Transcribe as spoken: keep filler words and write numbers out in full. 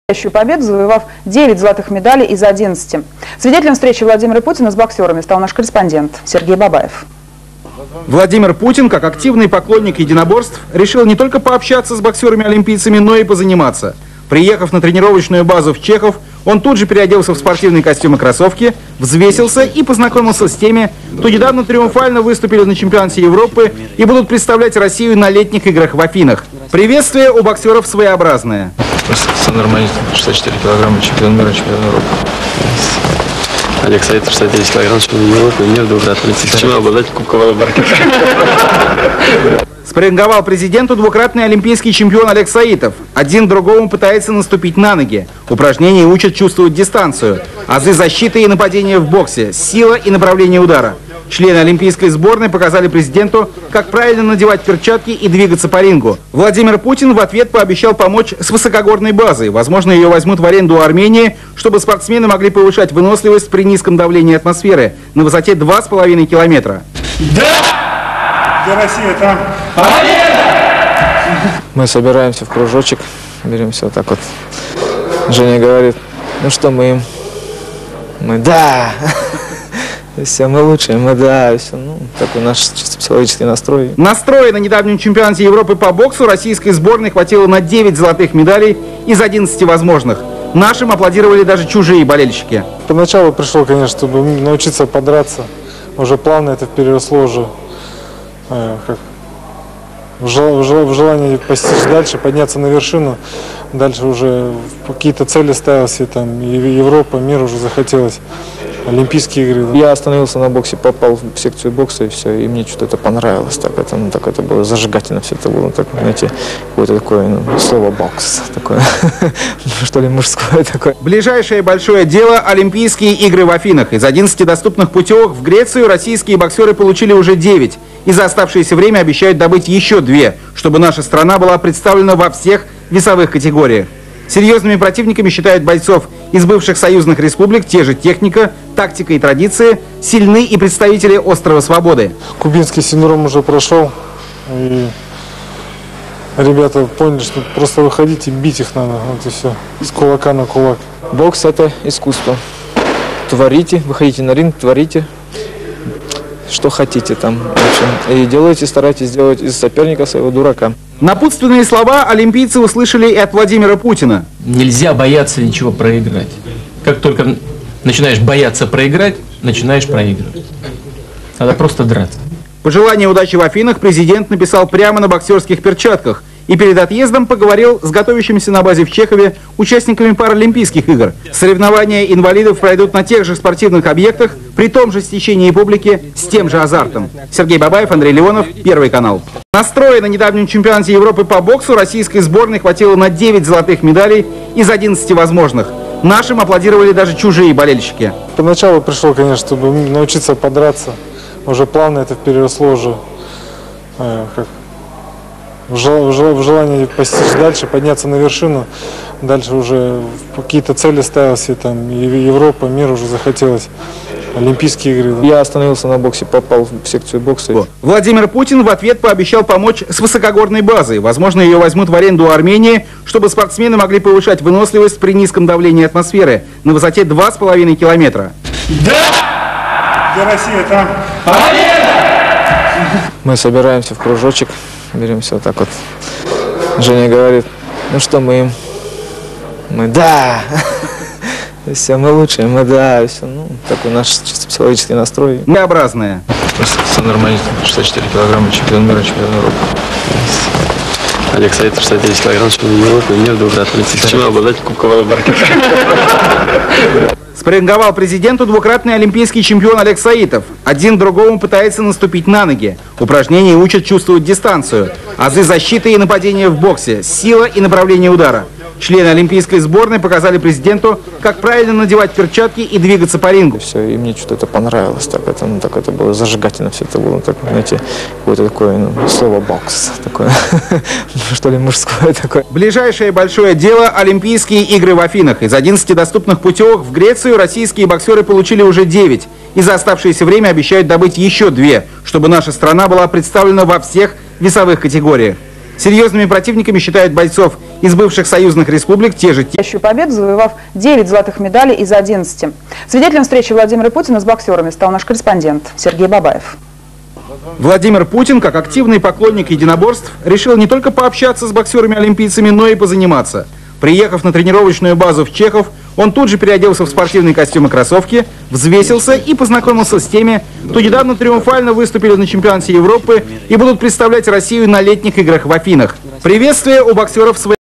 Победу, завоевав девять золотых медалей из одиннадцати. Свидетелем встречи Владимира Путина с боксерами стал наш корреспондент Сергей Бабаев. Владимир Путин, как активный поклонник единоборств, решил не только пообщаться с боксерами-олимпийцами, но и позаниматься. Приехав на тренировочную базу в Чехов, он тут же переоделся в спортивный костюм и кроссовки, взвесился и познакомился с теми, кто недавно триумфально выступили на чемпионате Европы и будут представлять Россию на летних играх в Афинах. Приветствие у боксеров своеобразное. Все нормально, шестьдесят четыре килограмма, чемпион мира, чемпион Европы. Олег Саитов, шестьдесят девять килограмм, чемпион Европы, мир, двукратный чемпион, обладатель кубкового барки. Спарринговал президенту двукратный олимпийский чемпион Олег Саитов. Один другому пытается наступить на ноги. Упражнения учат чувствовать дистанцию. Азы защиты и нападения в боксе, сила и направление удара. Члены олимпийской сборной показали президенту, как правильно надевать перчатки и двигаться по рингу. Владимир Путин в ответ пообещал помочь с высокогорной базой. Возможно, ее возьмут в аренду у Армении, чтобы спортсмены могли повышать выносливость при низком давлении атмосферы на высоте два с половиной километра. Да! Где Россия там? Победа! Мы собираемся в кружочек, беремся вот так вот. Женя говорит, ну что мы им? Мы да! Все, мы лучшие, мы да, все, ну, такой наш чисто психологический настрой. Настроя на недавнем чемпионате Европы по боксу российской сборной хватило на девять золотых медалей из одиннадцати возможных. Нашим аплодировали даже чужие болельщики. Поначалу пришел, конечно, чтобы научиться подраться. Уже плавно это переросло уже э, как, в, жел, в, жел, в желание постичь дальше, подняться на вершину. Дальше уже какие-то цели ставились, и там и Европа, мир уже захотелось. Олимпийские игры. Да. Я остановился на боксе, попал в секцию бокса, и все, и мне что-то это понравилось. Так это, ну, так это было зажигательно, все это было, так, знаете, какое-то такое, ну, слово бокс, такое, что ли, мужское такое. Ближайшее большое дело – Олимпийские игры в Афинах. Из одиннадцати доступных путевок в Грецию российские боксеры получили уже девять. И за оставшееся время обещают добыть еще две, чтобы наша страна была представлена во всех весовых категориях. Серьезными противниками считают бойцов из бывших союзных республик, те же техника, тактика и традиции, сильны и представители острова Свободы. Кубинский синдром уже прошел, и ребята поняли, что просто выходить и бить их надо, вот и все, с кулака на кулак. Бокс – это искусство. Творите, выходите на ринг, творите, что хотите там, в общем, и делайте, старайтесь сделать из соперника своего дурака. Напутственные слова олимпийцы услышали и от Владимира Путина. Нельзя бояться ничего проиграть. Как только начинаешь бояться проиграть, начинаешь проигрывать. Надо просто драться. Пожелание удачи в Афинах президент написал прямо на боксерских перчатках и перед отъездом поговорил с готовящимися на базе в Чехове участниками Паралимпийских игр. Соревнования инвалидов пройдут на тех же спортивных объектах, при том же стечении публики, с тем же азартом. Сергей Бабаев, Андрей Леонов, Первый канал. Настроя на недавнем чемпионате Европы по боксу российской сборной хватило на девять золотых медалей из одиннадцати возможных. Нашим аплодировали даже чужие болельщики. Поначалу пришел, конечно, чтобы научиться подраться. Уже плавно это переросло уже э, как, в, жел, в, жел, в желание постичь дальше, подняться на вершину. Дальше уже какие-то цели ставились, и там и Европа, мир уже захотелось. Олимпийские игры. Да. Я остановился на боксе, попал в секцию бокса. Владимир Путин в ответ пообещал помочь с высокогорной базой. Возможно, ее возьмут в аренду у Армении, чтобы спортсмены могли повышать выносливость при низком давлении атмосферы на высоте два с половиной километра. Да! Где Россия там? Победа! Мы собираемся в кружочек, беремся вот так вот. Женя говорит, ну что мы им? Мы да! Все, мы лучшие, мы да, все, ну, такой наш чисто психологический настрой. Своеобразное. Все нормально, шестьдесят четыре килограмма, чемпион мира, чемпион Европы. Олег Саитов, шестьдесят девять килограмм, чемпион Европы, мир, двукратный чемпион, обладатель кубкового барки. Спарринговал президенту двукратный олимпийский чемпион Олег Саитов. Один другому пытается наступить на ноги. Упражнения учат чувствовать дистанцию. Азы защиты и нападения в боксе, сила и направление удара. Члены олимпийской сборной показали президенту, как правильно надевать перчатки и двигаться по рингу. Все, и мне что-то это понравилось, так это, ну, так это было зажигательно, все это было, так, знаете, какое-то такое, ну, слово бокс, такое, что ли, мужское такое. Ближайшее большое дело – Олимпийские игры в Афинах. Из одиннадцати доступных путевок в Грецию российские боксеры получили уже девять. И за оставшееся время обещают добыть еще две, чтобы наша страна была представлена во всех весовых категориях. Серьезными противниками считают бойцов из бывших союзных республик, те же те. Настоящую победу, завоевав девять золотых медалей из одиннадцати. Свидетелем встречи Владимира Путина с боксерами стал наш корреспондент Сергей Бабаев. Владимир Путин, как активный поклонник единоборств, решил не только пообщаться с боксерами-олимпийцами, но и позаниматься. Приехав на тренировочную базу в Чехов, он тут же переоделся в спортивный костюм и кроссовки, взвесился и познакомился с теми, кто недавно триумфально выступили на чемпионате Европы и будут представлять Россию на летних играх в Афинах. Приветствие у боксеров своих.